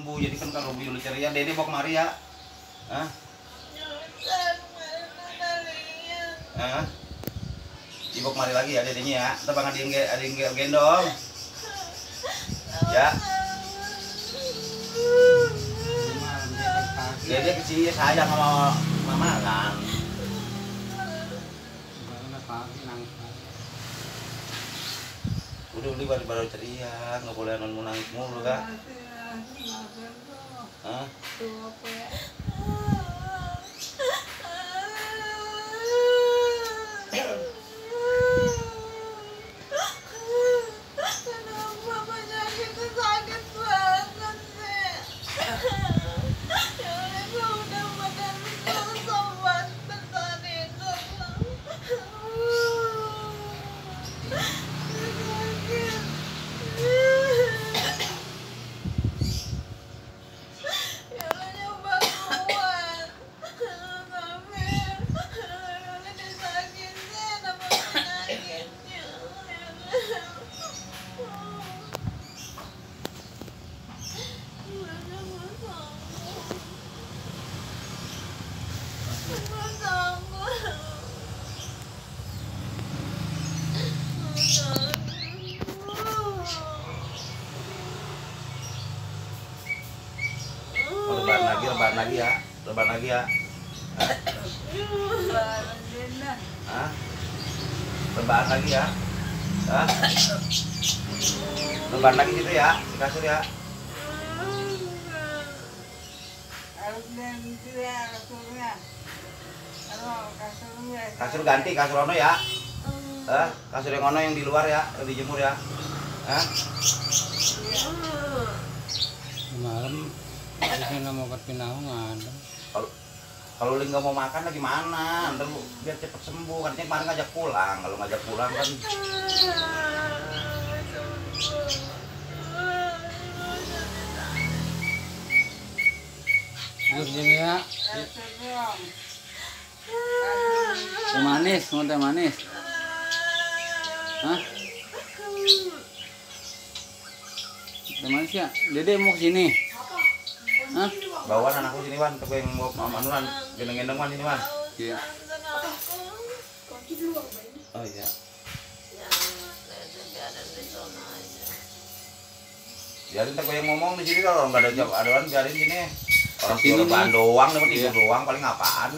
sembuh. Jadi kan kalau Yuli ceria, Dede bawa kemari ya. Hah? Hah? Ibu kemari lagi ya dedenya ya. Ntar Bang ada yang gendong. Ya. Dede kecil sayang sama mama kan. Udah baru ceria, nggak boleh non nangis mulu kak. Hah? Lebaran lagi ya. Hah? Lebaran lagi ya. Hah? Lebaran lagi gitu ya, di kasur ya. Kasur ganti, kasur ono ya. Kasur yang ono yang di luar ya, yang dijemur ya. Hah? Malam saya mau ke Pinang nggak ada. Kalau Ling nggak mau makan lagi mana? Ntar biar cepet sembuh. Katanya kemarin ngajak pulang. Kalau ngajak pulang kan. Terus gini ya. Teh manis, mau teh manis. Hah? Teh manis ya. Dede mau kesini. Hah? Bawa anakku sini Wan, ke yang mau manuan, gendong-gendong Wan sini Wan. Iya. Oh iya. Biarin tak yang ngomong di sini kalau nggak ada jawab aduan biarin sini. Orang tidur rebahan doang, dapat tidur doang paling apaan?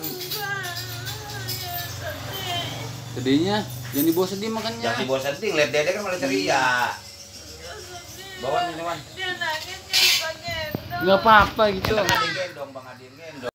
Sedihnya, jangan dibawa sedih makannya. Jangan dibawa sedih, lihat Dede kan malah ceria. Bawa sini Wan. Dia nangis Nggak apa-apa gitu. Bang Adin gendong.